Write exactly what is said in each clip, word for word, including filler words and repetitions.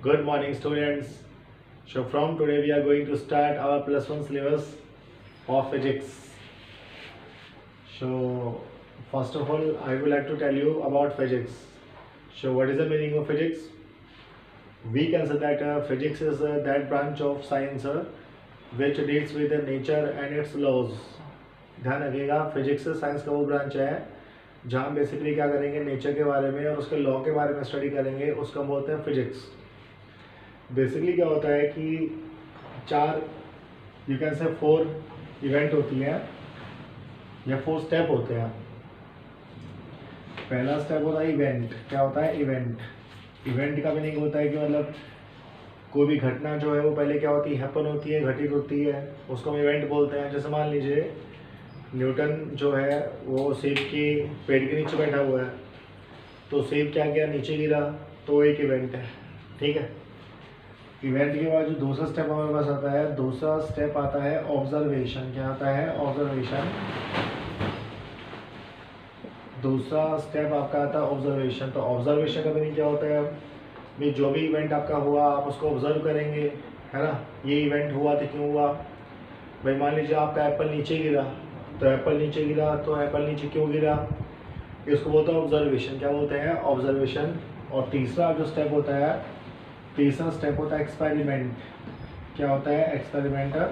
Good morning, students. So from today we are going to start our plus one syllabus of physics. So first of all, I would like to tell you about physics. So what is the meaning of physics? We can say that uh, physics is uh, that branch of science uh, which deals with the nature and its laws. ध्यान रखिएगा, physics science का वो branch है जहाँ basically क्या करेंगे, nature के बारे में और उसके लॉ के बारे में स्टडी करेंगे, उसका बोलते हैं फिजिक्स. बेसिकली क्या होता है कि चार you can say four event होती हैं या फोर स्टेप होते हैं. पहला स्टेप होता है इवेंट. क्या होता है इवेंट? इवेंट का मीनिंग होता है कि मतलब कोई भी घटना जो है वो पहले क्या होती है, हैपन होती है, घटित होती है, उसको हम इवेंट बोलते हैं. जैसे मान लीजिए न्यूटन जो है वो सेब के पेड़ के नीचे बैठा हुआ है, तो सेब क्या किया, नीचे गिरा, तो एक इवेंट है. ठीक है. इवेंट के बाद जो दूसरा स्टेप हमारे पास आता है, दूसरा स्टेप आता है ऑब्जर्वेशन. क्या आता है? ऑब्जर्वेशन. दूसरा स्टेप आपका आता है ऑब्जर्वेशन. तो ऑब्जर्वेशन का मीनिंग क्या होता है? भाई जो भी इवेंट आपका हुआ आप उसको ऑब्जर्व करेंगे, है ना. ये इवेंट हुआ तो क्यों हुआ? भाई मान लीजिए आपका एप्पल नीचे गिरा, तो एप्पल नीचे गिरा तो एप्पल नीचे क्यों गिरा, इसको बोलते हैं ऑब्जर्वेशन. क्या बोलते हैं? ऑब्जर्वेशन. और तीसरा जो स्टेप होता है, तीसरा स्टेप होता है एक्सपेरिमेंट. क्या होता है? एक्सपेरिमेंटर.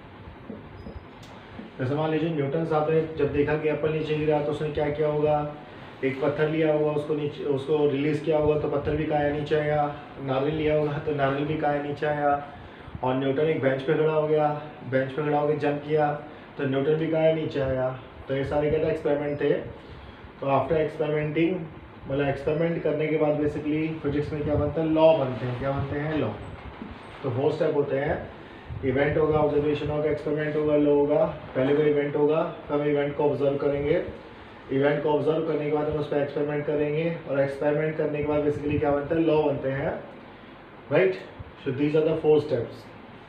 जैसे मान लीजिए न्यूटन साहब ने जब देखा कि एप्पल नीचे गिरा तो उसने क्या किया होगा, एक पत्थर लिया होगा, उसको नीचे उसको रिलीज किया होगा तो पत्थर भी काया नीचे आया. नारियल लिया होगा तो नारियल भी काया नीचे आया. और न्यूटन एक बेंच पे खड़ा हो गया, बेंच पे खड़ा होकर जंप किया तो न्यूटन भी काया नीचे आया. तो ये सारे क्या था, एक्सपेरिमेंट थे. तो आफ्टर एक्सपेरिमेंटिंग, मतलब एक्सपेरिमेंट करने के बाद बेसिकली फिजिक्स में क्या बनता है, लॉ बनते हैं. क्या बनते हैं? लॉ. तो फोर स्टेप होते हैं. इवेंट होगा, ऑब्जर्वेशन होगा, एक्सपेरिमेंट होगा, लॉ होगा. पहले कोई इवेंट होगा, फिर हम इवेंट को ऑब्जर्व करेंगे. इवेंट को ऑब्जर्व करने के बाद हम उस पर एक्सपेरिमेंट करेंगे, और एक्सपेरिमेंट करने के बाद बेसिकली क्या बनता है, लॉ बनते हैं. Right. So these are the four steps.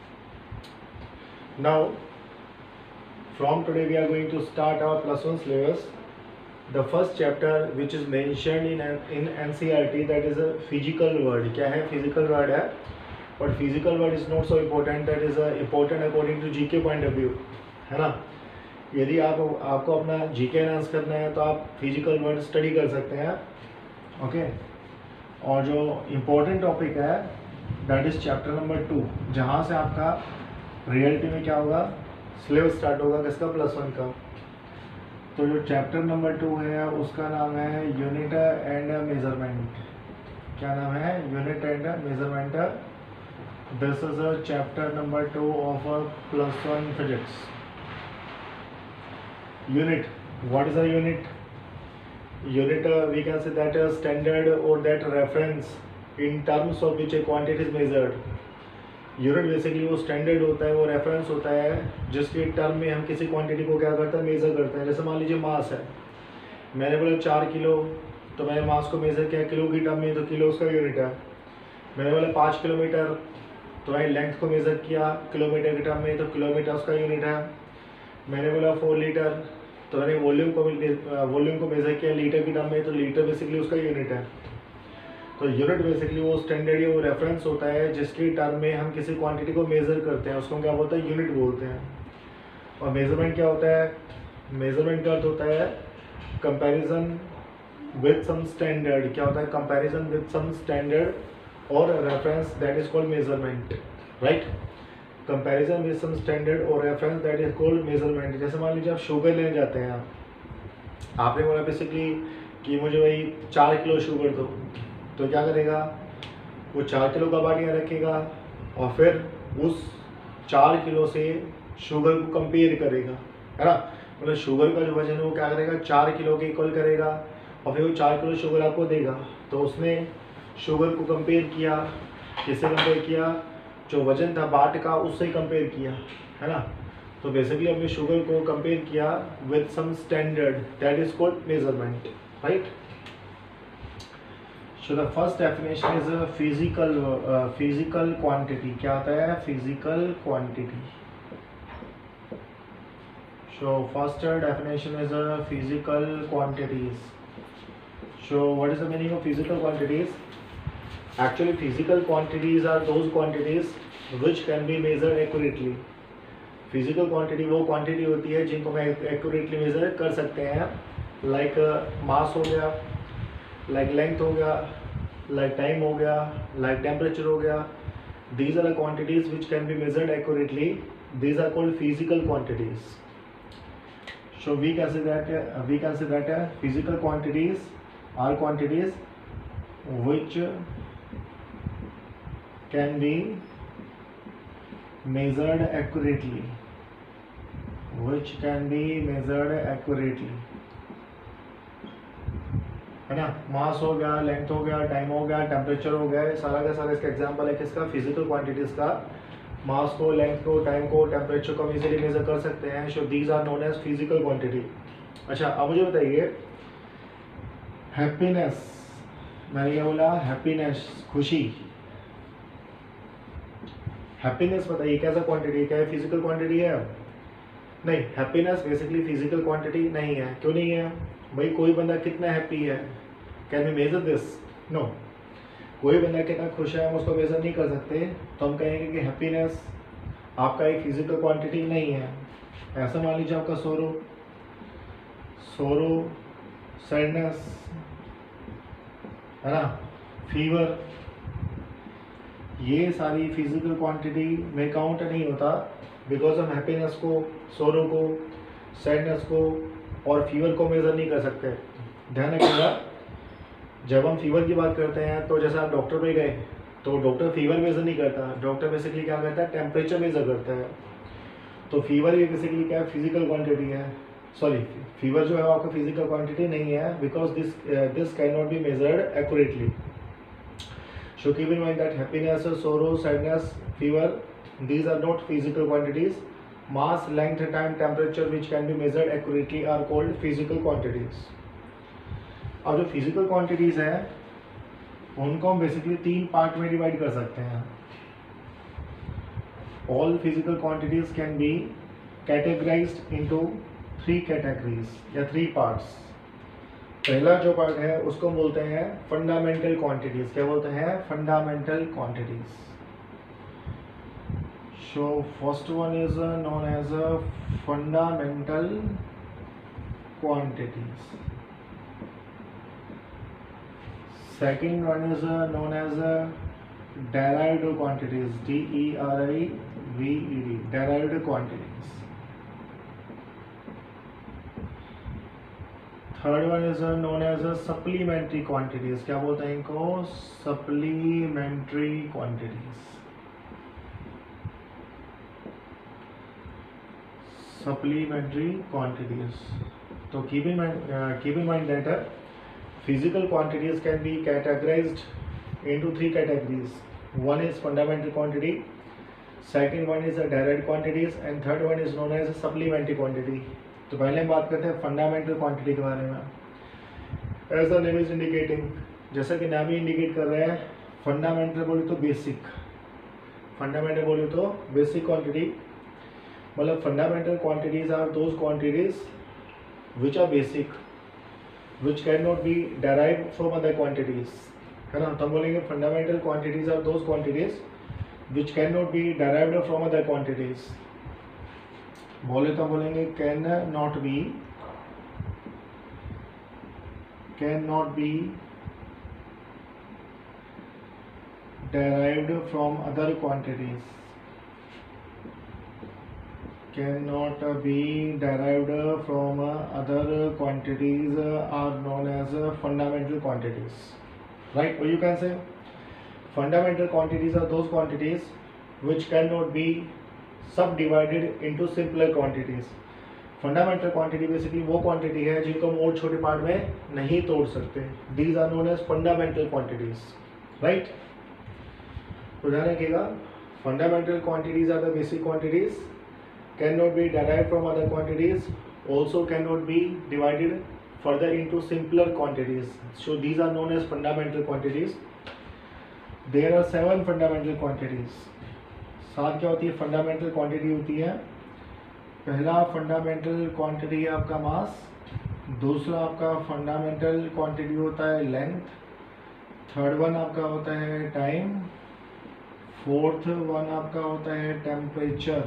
Now from today we are going to start our plus one syllabus. The first chapter which is mentioned in in N C R T, that is a physical word. क्या है? physical word है. But physical word is not so important. That is a important according to G K point of view, है ना. यदि आप आपको अपना G K enhance करना है तो आप physical word स्टडी कर सकते हैं. ओके. और जो important टॉपिक है that is chapter number two, जहाँ से आपका रियलिटी में क्या होगा, सिलेबस स्टार्ट होगा. किसका? प्लस वन का. तो जो चैप्टर नंबर टू है उसका नाम है यूनिट एंड मेजरमेंट. क्या नाम है? Unit and measurement. This is a chapter number two of plus one physics. Unit. What is a unit? Unit we can say that standard और that reference in terms of which a quantity is measured. Unit basically वो standard होता है, वो reference होता है जिसके term में हम किसी क्वांटिटी को क्या करते हैं, मेज़र करते हैं. जैसे मान लीजिए मास है, मैंने बोला चार किलो, तो मैंने मास को मेज़र किया किलो की टर्म में, तो किलो उसका यूनिट है. मैंने बोला पाँच किलोमीटर, तो मैंने लेंथ को मेज़र किया किलोमीटर की टर्म में, तो किलोमीटर उसका यूनिट है. मैंने बोला फोर लीटर, तो मैंने वॉल्यूम को वॉल्यूम को मेज़र किया लीटर की टर्म में, तो लीटर बेसिकली उसका यूनिट है. तो यूनिट बेसिकली वो स्टैंडर्ड या वो रेफरेंस होता है जिसकी टर्म में हम किसी क्वांटिटी को मेज़र करते हैं, उसको क्या बोलते हैं, यूनिट बोलते हैं. और मेज़रमेंट क्या होता है? मेज़रमेंट का अर्थ होता है कंपैरिजन विद सम स्टैंडर्ड. क्या होता है? कंपैरिजन विद सम स्टैंडर्ड और reference, that is called measurement. Right. Comparison with some standard और reference, that is called measurement. जैसे मान लीजिए आप शुगर लेने जाते हैं, आपने बोला बेसिकली कि मुझे वही चार किलो शुगर दो, तो क्या करेगा, वो चार किलो का बाटियाँ रखेगा और फिर उस चार किलो से शुगर को कंपेयर करेगा, है ना. मतलब शुगर का जो वजन है वो क्या करेगा, चार किलो के इक्वल करेगा, और फिर वो चार किलो शुगर आपको देगा. तो उसने शुगर को कंपेयर किया, किससे कंपेयर किया, जो वजन था बाट का उससे कंपेयर किया, है ना. तो बेसिकली हमने शुगर को कंपेयर किया with some standard, that is called measurement. Right. So the first definition is a physical uh, physical quantity. क्या होता है? physical quantity. So first definition is a physical quantities. So what is the meaning of physical quantities? Actually, physical quantities are those quantities which can be measured accurately. Physical quantity वो quantity होती है जिनको हम accurately measure कर सकते हैं, like mass हो गया, लाइक लेंथ हो गया, लाइक टाइम हो गया, लाइक टेम्परेचर हो गया. These are the quantities which can be measured accurately. These are called physical quantities. So we can say that uh, we can say that uh, physical quantities are quantities which can be measured accurately, which can be measured accurately, है ना. मास हो गया, length हो गया, time हो गया, temperature हो गया, सारा का सारा इसका एग्जांपल है किसका, फिजिकल क्वांटिटीज का. मास को, लेंथ को, टाइम को, टेम्परेचर को हम इजीली मेजर कर सकते हैं. So these are known as physical quantity. अच्छा, अब मुझे बताइए हैप्पीनेस, मैंने क्या बोला, हैप्पीनेस, खुशी. हैप्पीनेस बताइए कैसा क्वांटिटी, क्या है, फिजिकल क्वांटिटी है? नहीं, हैप्पीनेस बेसिकली फिजिकल क्वांटिटी नहीं है. क्यों नहीं है भाई? कोई बंदा कितना हैप्पी है, can we measure this? No. कोई बंदा कितना खुश है हम उसको मेजर नहीं कर सकते. तो हम कहेंगे कि हैप्पीनेस आपका एक फिजिकल क्वांटिटी नहीं है. ऐसा मान लीजिए आपका सोरो, सोरो, सैडनेस, है ना, फीवर, ये सारी फिजिकल क्वांटिटी में काउंट नहीं होता, बिकॉज हम हैप्पीनेस को, सोरो को, सैडनेस को और फीवर को मेज़र नहीं कर सकते. ध्यान रखिएगा, जब हम फीवर की बात करते हैं तो जैसे आप डॉक्टर पे गए तो डॉक्टर फीवर मेज़र नहीं करता. डॉक्टर बेसिकली क्या करता है, टेम्परेचर मेज़र करता है. तो फीवर ये बेसिकली क्या है, फिजिकल क्वांटिटी है. सॉरी, फीवर जो है आपका फिजिकल क्वांटिटी नहीं है, because this this can not be measured accurately. So keep in mind that happiness, sorrow, sadness, fever, these are not physical quantities. Mass, length, time, temperature which can be measured accurately are called physical quantities. अब जो physical quantities हैं उनको हम basically तीन part में divide कर सकते हैं. All physical quantities can be categorized into three categories या three parts. पहला जो पार्ट है उसको बोलते हैं फंडामेंटल क्वांटिटीज. क्या बोलते हैं? Fundamental quantities. So first one is known as a fundamental quantities. Second one is known as a derived quantities. D E R I V E D, derived quantities. Third one is known as a supplementary quantities. क्या बोलते हैं इनको? Supplementary quantities. Supplementary quantities. तो keep in mind keep in mind that physical quantities can be categorized into three categories. One is fundamental quantity, second one is direct quantities and third one is known as supplementary quantity. तो पहले हम बात करते हैं fundamental quantity के बारे में. As the name is indicating, जैसा कि नाम ही इंडिकेट कर रहे हैं, फंडामेंटल बोले तो बेसिक, फंडामेंटल बोले तो बेसिक क्वांटिटी. मतलब fundamental quantities are those quantities which are basic, which can not be derived from other quantities, है ना. तो हम बोलेंगे fundamental quantities are those quantities which can not be derived from other quantities. बोले तो बोलेंगे can not be, can not be derived from other quantities, cannot be derived from other quantities are known as fundamental quantities, right? Or you can say fundamental quantities are those quantities which cannot be subdivided into simpler quantities. Fundamental quantity basically वो quantity है जिनको हम और छोटे part में नहीं तोड़ सकते. These are known as fundamental quantities, right. तो ध्यान रखिएगा, fundamental quantities are the basic quantities, can not be derived from other quantities, also can not be divided further into simpler quantities. So these are known as fundamental quantities. There are seven fundamental quantities. सात क्या होती है? Fundamental quantity होती है. पहला fundamental quantity है आपका मास, दूसरा आपका फंडामेंटल क्वांटिटी होता है लेंथ, थर्ड वन आपका होता है टाइम, फोर्थ वन आपका होता है टेम्परेचर,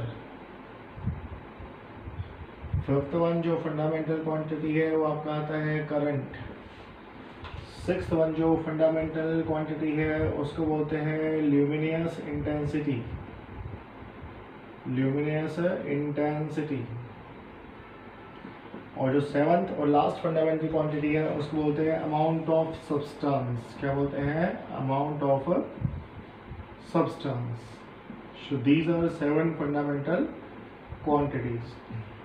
फिफ्थ वन जो फंडामेंटल क्वांटिटी है वो आपका आता है करंट, सिक्स्थ वन जो फंडामेंटल क्वांटिटी है उसको बोलते हैं ल्यूमिनियस इंटेंसिटी, ल्यूमिनियस इंटेंसिटी, और जो सेवंथ और लास्ट फंडामेंटल क्वांटिटी है उसको बोलते हैं अमाउंट ऑफ सब्सटेंस। क्या बोलते हैं? Amount of substance. So these are seven fundamental quantities.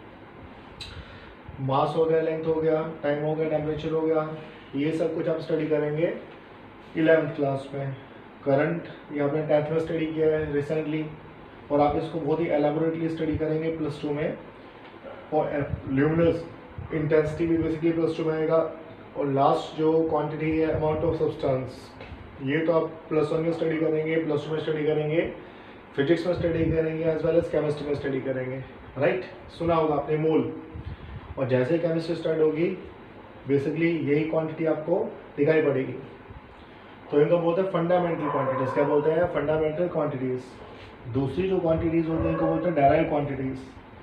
Mass हो गया, लेंथ हो गया, टाइम हो गया, टेम्परेचर हो गया, ये सब कुछ आप स्टडी करेंगे इलेवेंथ क्लास में। करंट ये आपने टेंथ में स्टडी किया है रिसेंटली, और आप इसको बहुत ही एलाबोरेटली स्टडी करेंगे प्लस टू में। और ल्यूमिनस इंटेंसिटी भी बेसिकली प्लस टू में आएगा। और लास्ट जो क्वांटिटी है अमाउंट ऑफ सब्सटेंस, ये तो आप प्लस वन में स्टडी करेंगे, प्लस टू में स्टडी करेंगे, फिजिक्स में स्टडी करेंगे, एज वेल एज केमिस्ट्री में स्टडी करेंगे। राइट, सुना होगा आपने मोल। और जैसे ही केमिस्ट्री स्टार्ट होगी बेसिकली यही क्वांटिटी आपको दिखाई पड़ेगी। तो इनको बोलते हैं फंडामेंटल क्वांटिटीज। क्या बोलते हैं? Fundamental quantities. दूसरी जो क्वांटिटीज होती हैं इनको बोलते हैं डेराइव क्वांटिटीज।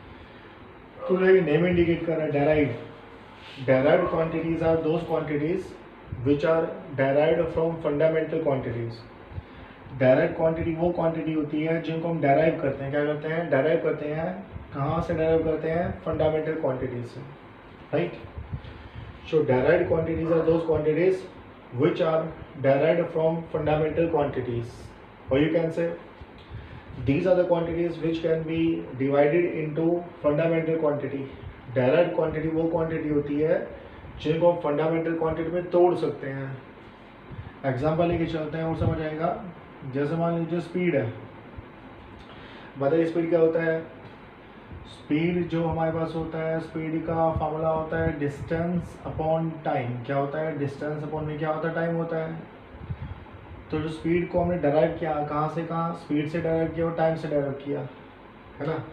तो ये नेम इंडिकेट कर रहा है derive. Derived quantities are those quantities which are derived from fundamental quantities. Derived quantity वो क्वांटिटी होती है जिनको हम डेराइव करते हैं। क्या करते हैं? डेराइव करते हैं। कहाँ से डेराइव करते हैं? फंडामेंटल क्वांटिटीज से। Right, so derived quantities are those quantities which are derived from fundamental quantities, or you can say these are the quantities which can be divided into fundamental quantity. derived quantity वो quantity होती है जिनको हम fundamental quantity में तोड़ सकते हैं। Example लेके चलते हैं और समझ आएगा। जैसे मान लीजिए स्पीड है, बताइए स्पीड क्या होता है? स्पीड जो हमारे पास होता है, स्पीड का फॉर्मूला होता है डिस्टेंस अपॉन टाइम। क्या होता है? डिस्टेंस अपॉन में क्या होता है? टाइम होता है। तो जो स्पीड को हमने डेराइव किया, कहाँ से कहाँ? स्पीड से डेराइव किया और टाइम से डेराइव किया, है ना।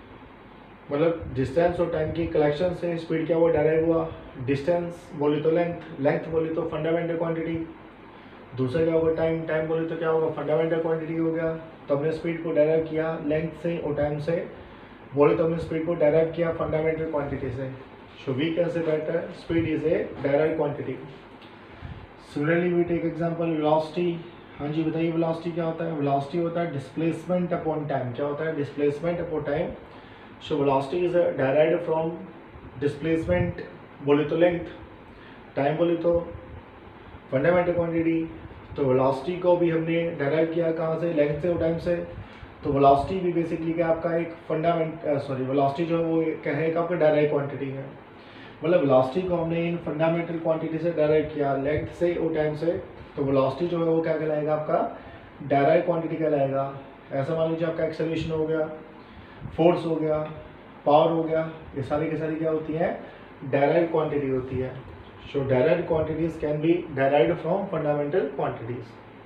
मतलब डिस्टेंस और टाइम की कलेक्शन से स्पीड क्या हुआ? डेराइव हुआ। डिस्टेंस बोली तो लेंथ, लेंथ बोली तो फंडामेंटल क्वांटिटी। दूसरा क्या होगा? टाइम, टाइम बोली तो क्या होगा? फंडामेंटल क्वांटिटी हो गया। तो हमने स्पीड को डेराइव किया लेंथ से और टाइम से, बोले तो हमने स्पीड को डेराइव किया फंडामेंटल क्वांटिटी से। So we can say that speed is a derive quantity. Similarly we take example velocity. हाँ जी बताइए, वेलोसिटी क्या होता है? वेलोसिटी होता है डिस्प्लेसमेंट अपॉन टाइम। क्या होता है? Displacement upon time. So velocity is derived from displacement बोले तो लेंथ, टाइम बोले तो फंडामेंटल क्वांटिटी। तो वेलोसिटी को भी हमने डेराइव किया कहाँ से? लेंथ से और टाइम से। तो वेलोसिटी भी बेसिकली क्या आपका एक फंडामेंट सॉरी वेलोसिटी जो है वो क्या है? आपका डेराइव क्वांटिटी है। मतलब वेलोसिटी को हमने इन फंडामेंटल क्वांटिटी से डेराइव किया लेंथ से और टाइम से। तो वेलोसिटी जो है वो क्या कहलाएगा? आपका डेराइव क्वांटिटी कहलाएगा। ऐसा मान लीजिए आपका एक्सेलरेशन हो गया, फोर्स हो गया, पावर हो गया, ये सारी की सारी क्या होती है? डेराइव क्वांटिटी होती है। So derive quantities can be derived from fundamental quantities.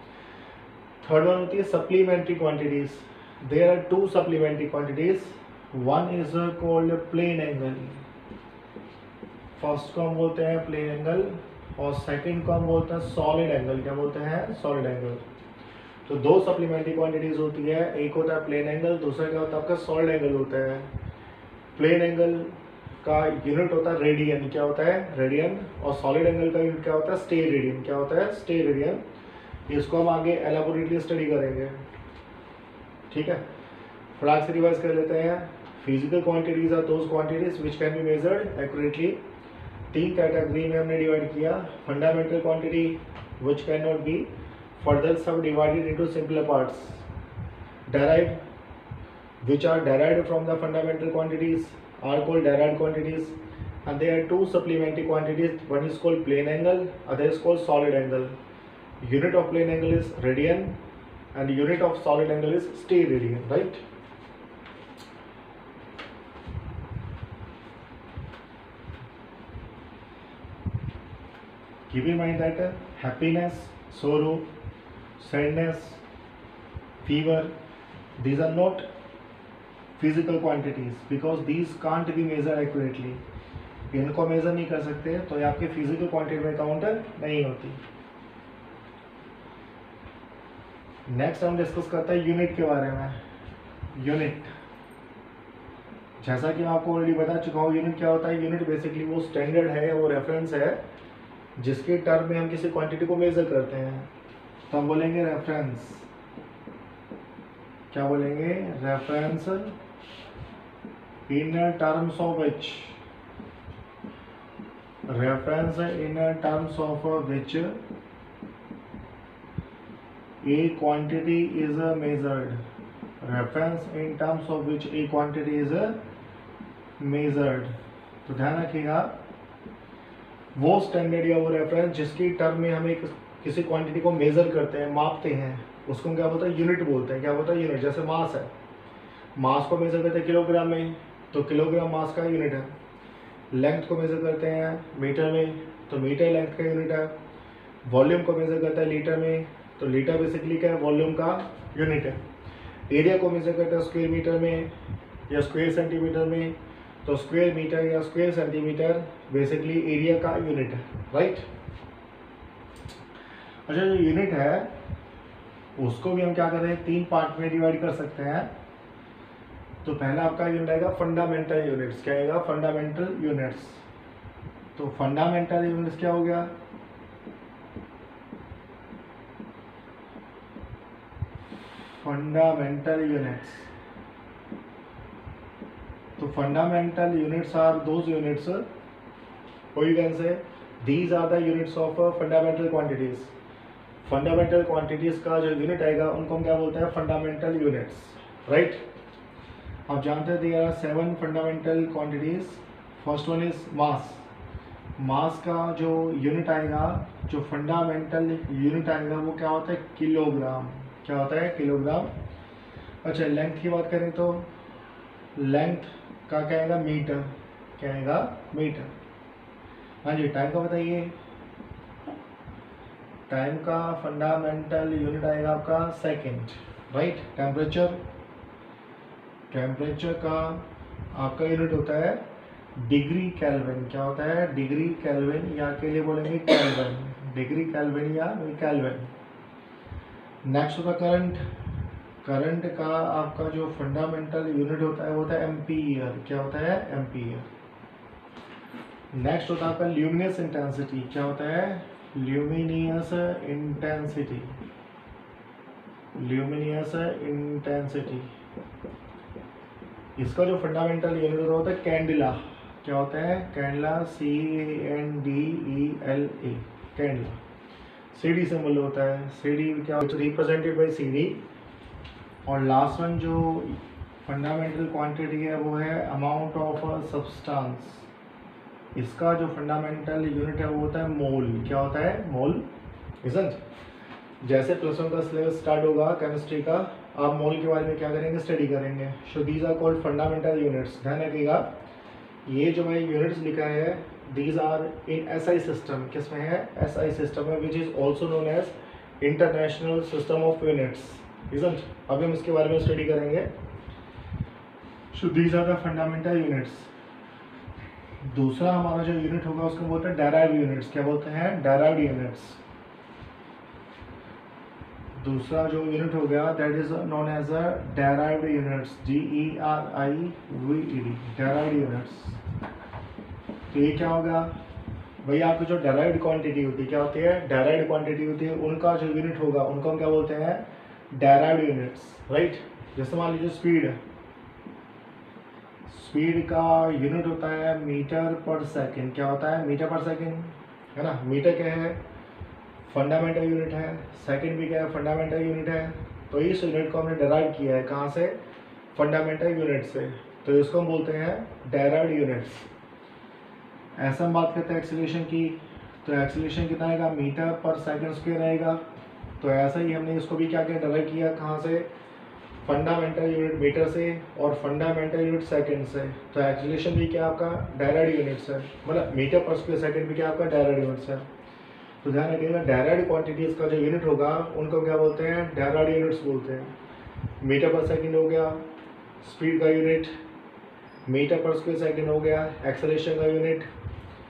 Third one होती है supplementary quantities. There are two supplementary quantities. One is uh, called plane angle. First को हम बोलते हैं प्लेन एंगल और सेकंड को हम बोलते हैं सॉलिड एंगल। क्या बोलते हैं? Solid angle. तो दो सप्लीमेंट्री क्वांटिटीज होती है, एक होता है प्लेन एंगल, दूसरा क्या होता है? आपका सॉलिड एंगल होता है। प्लेन एंगल का यूनिट होता है रेडियन। क्या होता है? रेडियन। और सॉलिड एंगल का यूनिट क्या होता है? Steradian. क्या होता है? Steradian. इसको हम आगे एलाबोरेटली स्टडी करेंगे, ठीक है। फटाक से रिवाइज कर लेते हैं। Physical quantities are those quantities which can be measured accurately. तीन कैटेगरी में हमने डिवाइड किया। Fundamental quantity which can not be further subdivided into simpler parts. Derive which are derived from the fundamental quantities are called derived quantities, and there are two supplementary quantities. One is called plane angle, other is called solid angle. Unit of plane angle is radian and unit of solid angle is stay radian, right? Keep in mind that uh, happiness, sorrow, sadness, fever, these are not physical quantities because these can't be measured accurately. इनको measure नहीं कर सकते तो ये आपके physical quantity में count नहीं होती। नेक्स्ट हम डिस्कस करते हैं यूनिट के बारे में। यूनिट, जैसा कि मैं आपको ऑलरेडी बता चुका हूँ, यूनिट क्या होता है। यूनिट बेसिकली वो स्टैंडर्ड है, वो रेफरेंस है जिसके टर्म में हम किसी क्वांटिटी को मेजर करते हैं। तो हम बोलेंगे रेफरेंस। क्या बोलेंगे? Reference in terms of which, reference in terms of which a quantity is measured, reference in terms of which a quantity is measured। तो ध्यान रखिएगा, वो स्टैंडर्ड या वो रेफरेंस जिसकी टर्म में हम एक किसी क्वांटिटी को मेजर करते हैं, मापते हैं, उसको हम क्या बोलते हैं? यूनिट बोलते हैं। क्या बोलते हैं? यूनिट। जैसे मास है, मास को मेजर करते हैं किलोग्राम में, तो किलोग्राम मास का यूनिट है। लेंथ को मेजर करते हैं मीटर में, तो मीटर लेंथ का यूनिट है। वॉल्यूम को मेजर करते हैं लीटर में, तो लीटर बेसिकली क्या है? वॉल्यूम का यूनिट है। एरिया को मेजर करते हैं स्क्वायर मीटर में या स्क्वायर सेंटीमीटर में, तो स्क्वायर मीटर या स्क्वायर सेंटीमीटर बेसिकली एरिया का यूनिट है, राइट। अच्छा, जो यूनिट है उसको भी हम क्या कर रहे हैं? तीन पार्ट में डिवाइड कर सकते हैं। तो पहला आपका यूनिट आएगा फंडामेंटल यूनिट्स। क्या आएगा? Fundamental units. तो फंडामेंटल यूनिट्स क्या हो गया? fundamental units। तो fundamental units are those units, or you can say these are the units of fundamental quantities। fundamental quantities का जो यूनिट आएगा उनको हम क्या बोलते हैं? fundamental units, right। आप जानते हैं there are seven fundamental quantities। first one is mass। मास का जो यूनिट आएगा, जो फंडामेंटल यूनिट आएगा, वो क्या होता है? किलोग्राम। क्या होता है? किलोग्राम। अच्छा, लेंथ की बात करें तो लेंथ का क्या आएगा? मीटर। क्या आएगा? मीटर। हाँ जी, टाइम का बताइए। टाइम का फंडामेंटल यूनिट आएगा आपका सेकंड, राइट। टेम्परेचर, टेम्परेचर का आपका यूनिट होता है डिग्री केल्विन। क्या होता है? डिग्री केल्विन, या के लिए बोलेंगे केल्विन। डिग्री केल्विन या केल्विन। नेक्स्ट होता करंट। करंट का आपका जो फंडामेंटल यूनिट होता है वो होता है एम्पीयर। क्या होता है? एम्पीयर। नेक्स्ट होता है आपका ल्यूमिनस इंटेंसिटी। क्या होता है? Luminous intensity. Luminous intensity. इसका जो फंडामेंटल यूनिट होता है कैंडिला। क्या होता है? Candela, C N D E L A, candela. C D symbol होता है। सी डी क्या रिप्रेजेंटेड बाई सी डी। और लास्ट वन जो फंडामेंटल क्वांटिटी है वो है अमाउंट ऑफ सब्सटेंस। इसका जो फंडामेंटल यूनिट है वो होता है मोल। क्या होता है? Mole, isn't. जैसे प्लस वन का सिलेबस स्टार्ट होगा केमिस्ट्री का, आप मोल के बारे में क्या करेंगे? स्टडी करेंगे। So these are called fundamental units. ध्यान रखिएगा, ये जो मैं यूनिट्स लिखा है these are in S I system. किसमें है? एस आई सिस्टम है, which is also known as international system of units, isn't. अभी हम इसके बारे में स्टडी करेंगे। So these are the fundamental units. दूसरा हमारा जो यूनिट होगा उसको बोलते हैं डेराइव्ड यूनिट्स। क्या बोलते हैं? Derived units. दूसरा जो यूनिट हो गया that is known as a derived units. D E R I V E D, derived units. तो ये क्या होगा भाई? आपकी जो डेराइव्ड क्वांटिटी होती है, क्या होती है? डेराइव्ड क्वांटिटी होती है, उनका जो यूनिट होगा उनको हम क्या बोलते हैं? Derived units, right. जैसे मान लीजिए स्पीड है, स्पीड का यूनिट होता है मीटर पर सेकंड। क्या होता है? मीटर पर सेकंड, है ना। मीटर क्या है? फंडामेंटल यूनिट है। सेकंड भी क्या है? फंडामेंटल यूनिट है। तो इस यूनिट को हमने डेराइव किया है कहाँ से? फंडामेंटल यूनिट से। तो इसको हम बोलते हैं डेराइव्ड यूनिट्स। ऐसा हम बात करते हैं एक्सीलरेशन की, तो एक्सीलरेशन कितना आएगा? मीटर पर सेकंड स्क्वायर आएगा। तो ऐसा ही हमने इसको भी क्या किया? डेराइव किया कहाँ से? फंडामेंटल यूनिट मीटर से और फंडामेंटल यूनिट सेकंड से। तो एक्सीलरेशन भी क्या आपका? डायरेक्ट यूनिट्स है, मतलब मीटर पर स्क्वायर सेकंड भी क्या आपका? डायरेक्ट यूनिट्स है। तो ध्यान रखिएगा, डायरेक्ट क्वांटिटीज का जो यूनिट होगा उनको क्या बोलते हैं? डायरेक्ट यूनिट्स बोलते हैं। मीटर पर सेकंड हो गया स्पीड का यूनिट, मीटर पर स्क्वायर सेकंड हो गया एक्सेलरेशन का यूनिट।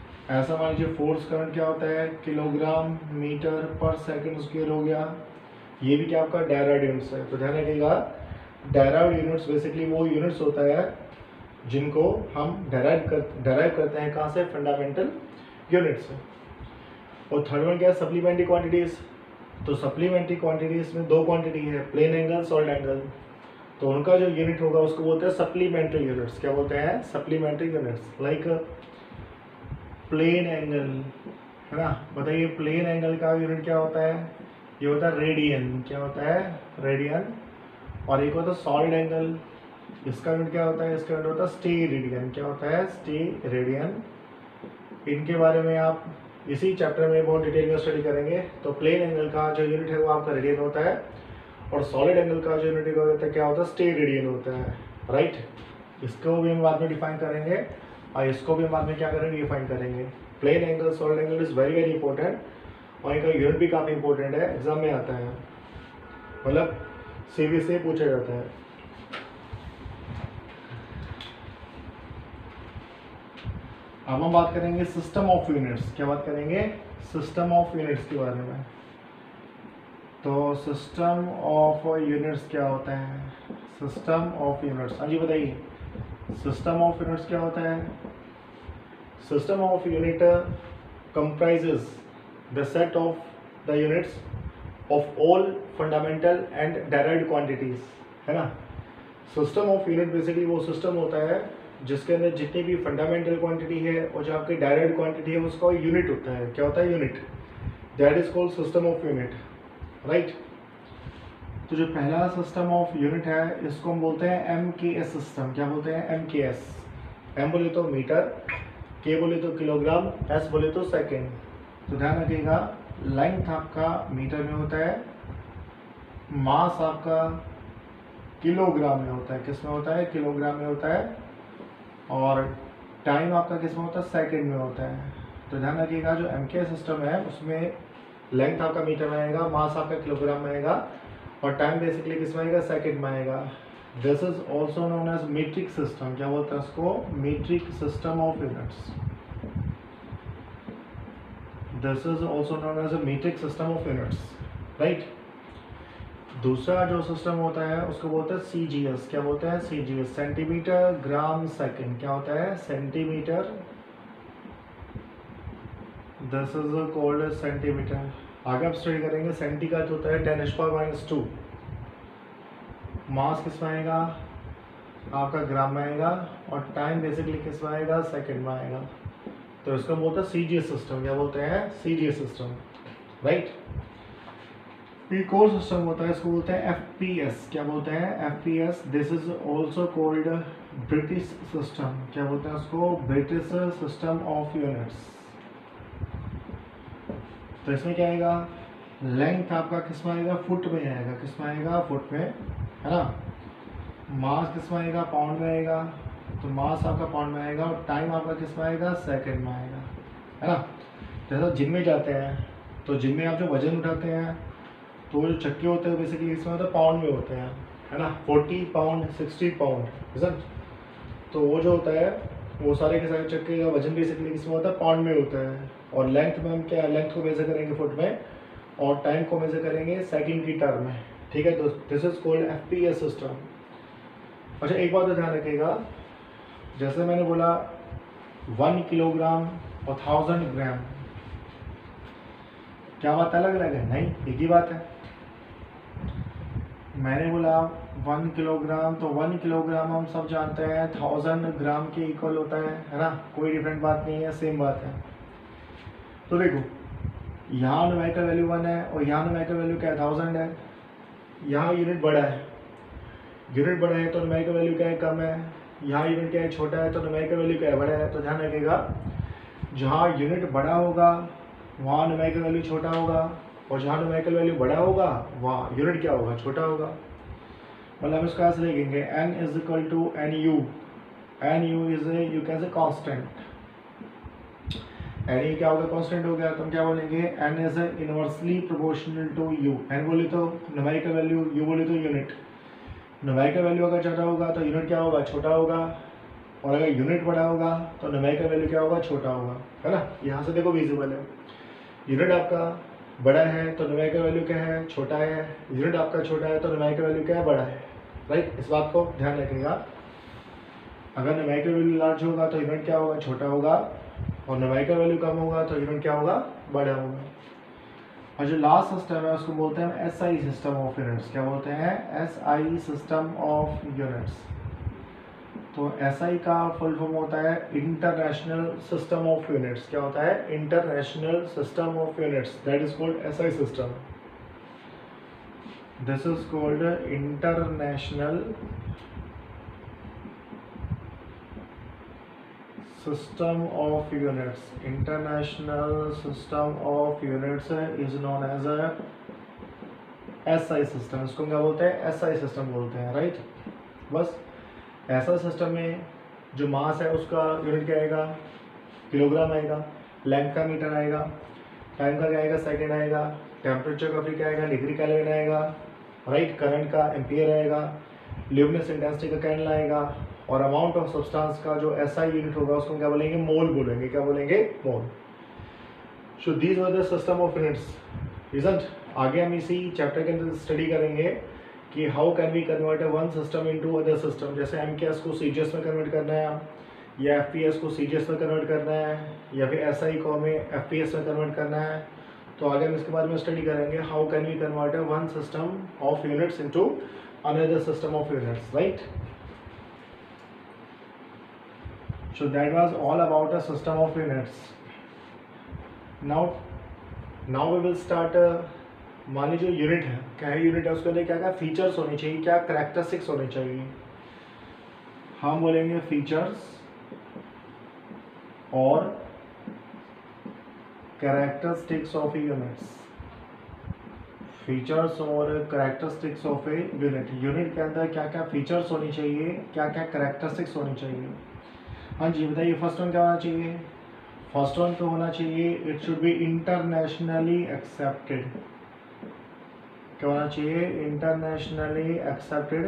ऐसा मान लीजिए फोर्स करंट क्या होता है? किलोग्राम मीटर पर सेकंड स्क्वायर हो गया। ये भी क्या आपका डेराइव्ड यूनिट्स है। तो ध्यान रखिएगा, डेराइव्ड यूनिट्स बेसिकली वो यूनिट्स होता है जिनको हम डेराइव कर डेराइव करते हैं कहाँ से, फंडामेंटल यूनिट्स से। और थर्ड वन क्या है, सप्लीमेंट्री क्वांटिटीज। तो सप्लीमेंट्री क्वांटिटीज में दो क्वांटिटी है, प्लेन एंगल, सॉलिड एंगल। तो उनका जो यूनिट होगा उसको बोलते हैं सप्लीमेंट्री यूनिट्स। क्या बोलते हैं, supplementary units. Like plane angle है ना, बताइए प्लेन एंगल का यूनिट क्या होता है, ये होता है रेडियन। क्या होता है, रेडियन। और एक होता है सॉलिड एंगल, इसका यूनिट क्या होता है, इसका यूनिट होता है स्टेरेडियन। क्या होता है, स्टेरेडियन। इनके बारे में आप इसी चैप्टर में बहुत डिटेल में स्टडी करेंगे। तो प्लेन एंगल का जो यूनिट है वो आपका रेडियन होता है, और सॉलिड एंगल का जो यूनिट होता है क्या होता है, स्टेरेडियन होता है, राइट। इसको भी हम बाद में डिफाइन करेंगे, और इसको भी हम बाद में क्या करेंगे, डिफाइन करेंगे। Plane angle, solid angle is very very important, और इनका यूनिट भी काफ़ी इंपॉर्टेंट है, एग्जाम में आता है, मतलब सीबी से पूछा जाता है। अब हम बात करेंगे सिस्टम ऑफ यूनिट्स। क्या बात करेंगे, सिस्टम ऑफ यूनिट्स के बारे में। तो सिस्टम ऑफ यूनिट्स क्या होता है, सिस्टम ऑफ यूनिट्स, हाँ जी बताइए, सिस्टम ऑफ यूनिट्स क्या होता है। System of unit comprises the set of the units of all fundamental and derived quantities, है ना। सिस्टम ऑफ यूनिट बेसिकली वो सिस्टम होता है जिसके अंदर जितनी भी फंडामेंटल क्वांटिटी है और जो आपकी डायरेक्ट क्वांटिटी है उसका यूनिट होता है। क्या होता है, unit. That is called system of unit, right. तो जो पहला सिस्टम ऑफ यूनिट है इसको हम बोलते हैं एम के एस सिस्टम। क्या बोलते हैं, एम के एस। एम बोले तो मीटर, के बोले तो किलोग्राम, एस बोले तो सेकेंड। तो ध्यान रखिएगा, लेंथ आपका मीटर में होता है, मास आपका किलोग्राम में होता है। किस में होता है, किलोग्राम में होता है। और टाइम आपका किस में होता है, सेकंड में होता है। तो ध्यान रखिएगा, जो एम के सिस्टम है उसमें लेंथ आपका मीटर में आएगा, मास आपका किलोग्राम में आएगा, और टाइम बेसिकली किस में आएगा, सेकंड में आएगा। This is also known as metric system. क्या बोलते हैं उसको, metric system of units. This is also known as a metric system of units, right. दूसरा जो सिस्टम होता है उसको बोलते हैं सी जी एस। क्या बोलते हैं, C G S, centimetre gram second. क्या होता है, centimetre. This is called centimetre. आगे आप स्टडी करेंगे, सेंटी का जो होता है ten power minus two. Mass किस में आएगा, आपका ग्राम में आएगा, और टाइम बेसिकली किस में आएगा, सेकंड में आएगा। तो इसको बोलते हैं सी जी एस सिस्टम। क्या बोलते हैं, C G S system, right. एक और सिस्टम होता है, इसको बोलते हैं एफ पी एस। क्या बोलते हैं, F P S. This is also called British system. क्या बोलते हैं उसको, ब्रिटिश सिस्टम ऑफ यूनिट्स। तो इसमें क्या आएगा, लेंथ आपका किस में आएगा, फुट में आएगा। किस में आएगा, फुट में, है ना। मास किस में आएगा, पाउंड में आएगा। तो मास आपका पाउंड में आएगा, और टाइम आपका किस में आएगा, सेकंड में आएगा, है ना। जैसा जिम में जाते हैं तो जिम में आप जो वजन उठाते हैं तो जो चक्के होते हैं बेसिकली इसमें होता है पाउंड में होते हैं, है ना। Forty pound, sixty pound, isn't. तो वो जो होता है वो सारे के सारे चक्के का वजन बेसिकली किसमें होता है, पाउंड में होता है। और लेंथ में हम क्या, लेंथ को मेजर करेंगे फुट में, और टाइम को मेजर करेंगे सेकंड की टर्म में, ठीक है। तो this is called F P S system. अच्छा एक बात तो ध्यान रखिएगा, जैसे मैंने बोला वन किलोग्राम और थाउजेंड ग्राम, क्या बात अलग अलग है, नहीं एक ही बात है। मैंने बोला वन किलोग्राम, तो वन किलोग्राम हम सब जानते हैं थाउजेंड ग्राम के इक्वल होता है, है ना। कोई डिफरेंट बात नहीं है, सेम बात है। तो देखो यहाँ न्यूमेरिकल वैल्यू वन है और यहाँ न्यूमेरिकल वैल्यू क्या है, थाउजेंड है। यहाँ यूनिट बड़ा है, यूनिट बड़ा है तो न्यूमेरिकल वैल्यू क्या है, कम है। यहाँ यूनिट क्या है, छोटा है, तो न्यूमेरिकल वैल्यू क्या है, बड़ा है। तो ध्यान रखिएगा, जहाँ यूनिट बड़ा होगा वहाँ न्यूमेरिकल वैल्यू छोटा होगा, और जहाँ न्यूमेरिकल वैल्यू बड़ा होगा वहाँ यूनिट क्या होगा, छोटा होगा। मतलब हम इसका ऐसे लिखेंगे, N is equal to N U. N U is a, you can say constant. N U क्या होगा, कांस्टेंट हो गया। तो हम क्या बोलेंगे, N is inversely proportional to U. N बोले तो न्यूमेरिकल वैल्यू, यू बोले तो यूनिट। न्यूमेरिकल वैल्यू अगर ज़्यादा होगा तो यूनिट क्या होगा, छोटा होगा, और अगर यूनिट बड़ा होगा तो न्यूमेरिकल वैल्यू क्या होगा, छोटा होगा, है ना। यहाँ से देखो विजिबल है, यूनिट आपका बड़ा है तो न्यूमेरिकल वैल्यू क्या है, छोटा है। यूनिट आपका छोटा है तो न्यूमेरिकल वैल्यू क्या है, बड़ा है, राइट। इस बात को ध्यान रखिएगा। अगर न्यूमेरिकल वैल्यू लार्ज होगा तो यूनिट क्या होगा, छोटा होगा, और न्यूमेरिकल वैल्यू कम होगा तो यूनिट क्या होगा, बड़ा होगा। और जो लास्ट सिस्टम है उसको बोलते हैं S I system of units. क्या बोलते हैं, S I system of units. तो एस आई का फुल फॉर्म होता है इंटरनेशनल सिस्टम ऑफ यूनिट्स। क्या होता है, international system of units, that is called S I system. This is called international system of units. International system of units is known as a S I system. इसको क्या बोलते हैं, S I system बोलते हैं, right. बस ऐसा system में जो मास है उसका यूनिट क्या आएगा, किलोग्राम आएगा, लेंथ का मीटर आएगा, टाइम का क्या आएगा, सेकेंड आएगा, टेम्परेचर का फिर क्या आएगा, डिग्री केल्विन आएगा, राइट। करंट का एम्पियर आएगा, ल्यूमिनस इंटेंसिटी का कैंडल आएगा, और अमाउंट ऑफ सब्सटेंस का जो एसआई यूनिट होगा उसको क्या बोलेंगे, मोल बोलेंगे। क्या बोलेंगे, mole. So these were the system of units, isn't. आगे हम इसी चैप्टर के अंदर स्टडी करेंगे कि how can we convert one system into other system. जैसे एमकेएस को सीजीएस में कन्वर्ट करना है, या एफपीएस को सीजीएस में कन्वर्ट करना है, या फिर एसआई को हमें एफपीएस में कन्वर्ट करना है। तो आगे हम इसके बारे में स्टडी करेंगे, how can we convert one system of units into another system of units, right. So that was all about a system of units. Now, now we will start. मान लीजिए यूनिट है, क्या है यूनिट है, उसके अंदर क्या क्या फीचर्स होने चाहिए, क्या करेक्टरिस्टिक्स होने चाहिए। हम बोलेंगे फीचर्स और करेक्टरिस्टिक्स ऑफ यूनिट्स। फीचर्स और characteristics of a unit. Unit के अंदर क्या क्या फीचर्स होनी चाहिए, क्या क्या करेक्टरिस्टिक्स होनी चाहिए। हाँ जी बताइए, फर्स्ट वन क्या होना चाहिए, फर्स्ट वन तो होना चाहिए it should be internationally accepted. क्या होना चाहिए, इंटरनेशनली एक्सेप्टेड।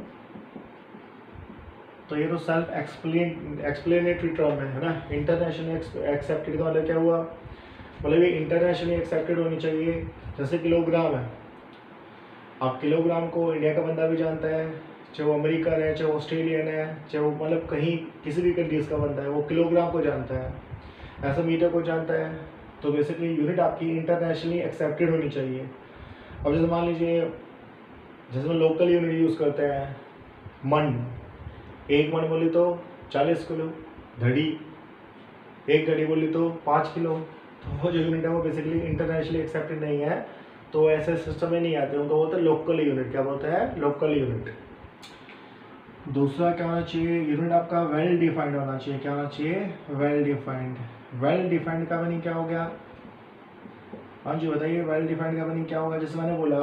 तो ये तो सेल्फ एक्सप्लेन एक्सप्लेनेटरी टर्म है ना। इंटरनेशनली एक्सेप्टेड का मतलब क्या हुआ, मतलब ये इंटरनेशनली एक्सेप्टेड होनी चाहिए। जैसे किलोग्राम है, आप किलोग्राम को इंडिया का बंदा भी जानता है, चाहे वो अमेरिकन है, चाहे ऑस्ट्रेलियन है, चाहे वो मतलब कहीं किसी भी कंट्रीज का बंदा है, वो किलोग्राम को जानता है, ऐसा मीटर को जानता है। तो बेसिकली यूनिट आपकी इंटरनेशनली एक्सेप्टेड होनी चाहिए। अब जैसे मान लीजिए, जैसे हम लोकल यूनिट यूज़ करते हैं, मन, एक मन बोली तो चालीस किलो, घड़ी एक घड़ी बोली तो पाँच किलो। तो वो जो यूनिट है वो बेसिकली इंटरनेशनली एक्सेप्टेड नहीं है, तो ऐसे सिस्टम में नहीं आते, उनको बोलते हैं लोकल यूनिट। क्या बोलते हैं, लोकल यूनिट। दूसरा क्या होना चाहिए, यूनिट आपका वेल डिफाइंड होना चाहिए। क्या होना चाहिए, वेल डिफाइंड। वेल डिफाइंड का मीनिंग क्या हो गया, हाँ जी बताइए, वेल डिफाइंड का मीनिंग क्या होगा। जैसे मैंने बोला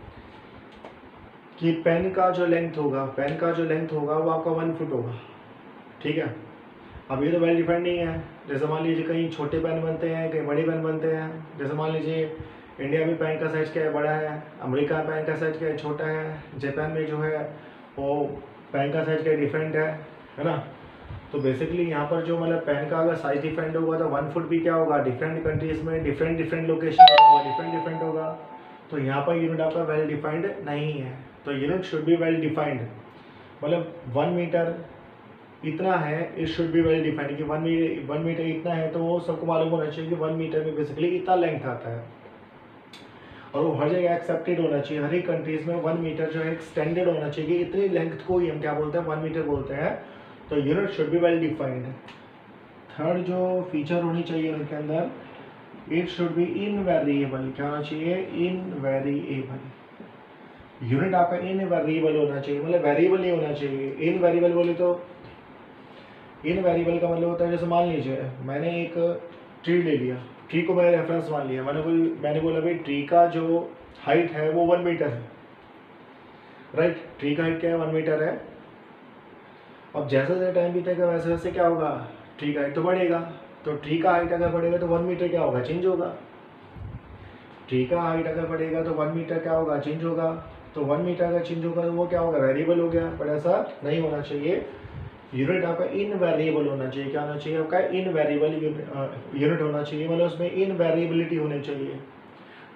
कि पेन का जो लेंथ होगा, पेन का जो लेंथ होगा वो आपका वन फुट होगा, ठीक है। अब ये तो वेल डिफाइंड नहीं है। जैसे मान लीजिए कहीं छोटे पेन बनते हैं, कहीं बड़े पेन बनते हैं। जैसे मान लीजिए इंडिया में पेन का साइज़ क्या है, बड़ा है, अमेरिका में पेन का साइज़ क्या है, छोटा है, जापान में जो है वो पेन का साइज़ क्या डिफरेंट है, है ना। तो बेसिकली यहाँ पर जो मतलब पेन का अगर साइज़ डिफरेंट होगा तो वन फुट भी क्या होगा, डिफरेंट कंट्रीज़ में डिफरेंट डिफरेंट लोकेशन होगा, डिफरेंट डिफरेंट होगा। तो यहाँ पर यूनिट आपका वेल डिफाइंड नहीं है। तो unit should be well defined, मतलब वन मीटर इतना है, it should be well defined कि वन मीटर वन मीटर इतना है, तो वो सबको मालूम होना चाहिए कि वन मीटर में बेसिकली इतना लेंथ आता है, और वो हर जगह एक्सेप्टेड होना चाहिए। हर एक कंट्रीज में वन मीटर जो है स्टैंडर्ड होना चाहिए, इतनी लेंथ को ही हम क्या बोलते हैं, वन मीटर बोलते हैं। तो unit should be well defined. Third जो फीचर होनी चाहिए यूनिट के अंदर, इट शुड बी इनवेरिएबल। क्या होना चाहिए, इनवेरिएबल। यूनिट आपका इनवेरिएबल होना चाहिए, मतलब वेरिएबल नहीं होना चाहिए। इनवेरिएबल बोले तो, इनवेरिएबल का मतलब होता है, जैसे मान लीजिए मैंने एक ट्री ले लिया, ट्री को मैंने रेफरेंस मान लिया, मैंने बोल मैंने बोला भाई ट्री का जो हाइट है वो वन मीटर है, राइट। ट्री का हाइट क्या है, वन मीटर है। अब जैसे जैसे टाइम बीतेगा वैसे वैसे क्या होगा, ट्री का हाइट तो बढ़ेगा। तो ट्री का हाइट अगर बढ़ेगा तो वन मीटर क्या होगा, चेंज होगा। ट्री का हाइट अगर बढ़ेगा तो वन मीटर क्या होगा, चेंज होगा। तो वन मीटर अगर चेंज होगा तो वो क्या होगा, वेरिएबल हो गया। पर ऐसा नहीं होना चाहिए, यूनिट आपका इनवेरिएबल होना चाहिए। क्या होना चाहिए आपका, इनवेरिएबल यूनिट होना चाहिए, मतलब उसमें इनवेरिएबिलिटी होनी चाहिए।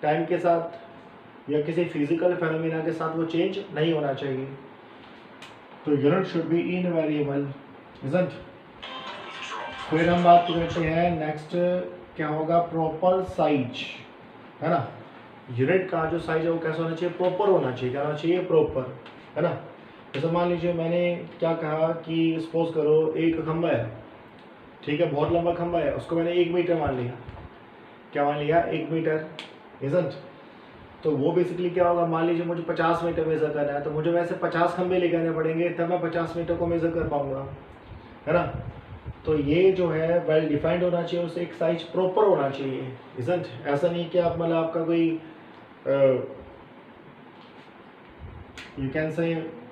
टाइम के साथ या किसी फिजिकल फेनोमेना के साथ वो चेंज नहीं होना चाहिए। तो unit should be invariable, isn't. फिर हम बात करते हैं नेक्स्ट, क्या होगा, प्रॉपर साइज, है ना। यूनिट का जो साइज है वो कैसा होना चाहिए, प्रॉपर होना चाहिए। क्या होना चाहिए, प्रॉपर, है ना। जैसे मान लीजिए मैंने क्या कहा कि सपोज करो एक खंबा है, ठीक है, बहुत लंबा खंबा है, उसको मैंने एक मीटर मान लिया। क्या मान लिया, एक मीटर, इजंट। तो वो बेसिकली क्या होगा, मान लीजिए मुझे पचास मीटर मेजर करना है, तो मुझे वैसे पचास खंबे लेके आने पड़ेंगे, तब मैं पचास मीटर को मेजर कर पाऊंगा, है ना। तो ये जो है वेल डिफाइंड होना चाहिए, उससे एक साइज प्रॉपर होना चाहिए, इजंट। ऐसा नहीं कि आप मतलब आपका कोई you can say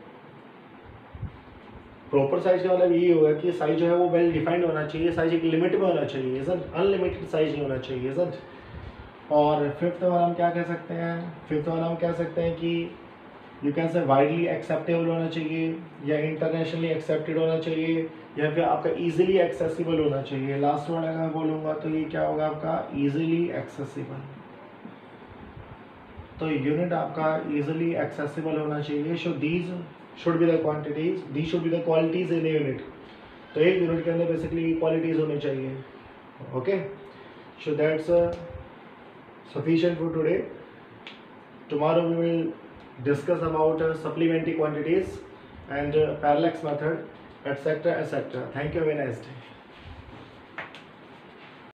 proper size का मतलब यही होगा कि साइज जो है वो वेल डिफाइंड होना चाहिए, साइज एक लिमिट में होना चाहिए, इजंट। अनलिमिटेड साइज नहीं होना चाहिए, इजंट। और फिफ्थ वाला हम क्या कह सकते हैं, फिफ्थ वाला हम कह सकते हैं कि you can say widely acceptable होना चाहिए, या इंटरनेशनली एक्सेप्टेड होना चाहिए, या फिर आपका इजीली एक्सेसिबल होना चाहिए। लास्ट वाला अगर बोलूँगा तो ये क्या होगा आपका, इजीली एक्सेसिबल। तो यूनिट आपका इजीली एक्सेसिबल होना चाहिए। So these should be the quantities, these should be the qualities in a unit. तो एक यूनिट के अंदर बेसिकली क्वालिटीज होनी चाहिए, okay. So that's sufficient for today. Tomorrow we will discuss about uh, supplementary quantities and uh, parallax method, etc, etc. Thank you, have a nice day.